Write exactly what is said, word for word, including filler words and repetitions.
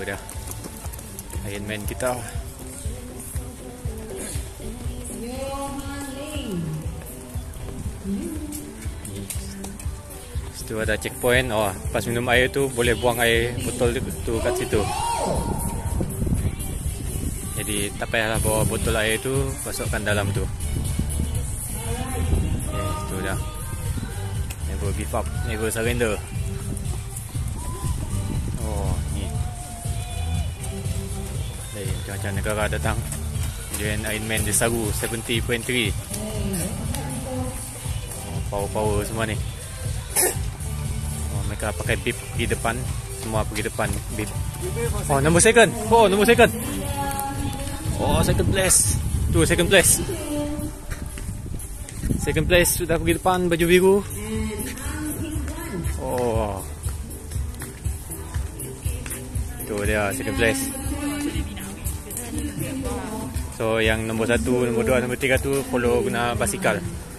dah Iron Man kita. Situ ada checkpoint. Oh, pas minum air tu boleh buang air botol tu kat situ. Jadi tak payahlah bawa botol air tu masukkan dalam tu. Okay, tu dah. Never give up, never surrender. Oh, ni. Hey, macam-macam negara datang. Join Iron Man Desaru tujuh puluh tiga. Oh, power-power semua ni. Oh, mereka pakai bip pergi depan. Semua pergi depan bip. Oh, nombor second. Oh, nombor second. Oh, second place. Tu second place. Second place sudah pergi depan baju biru. Oh. Tu dia second place. So yang nombor satu, nombor dua, nombor tiga tu follow guna basikal.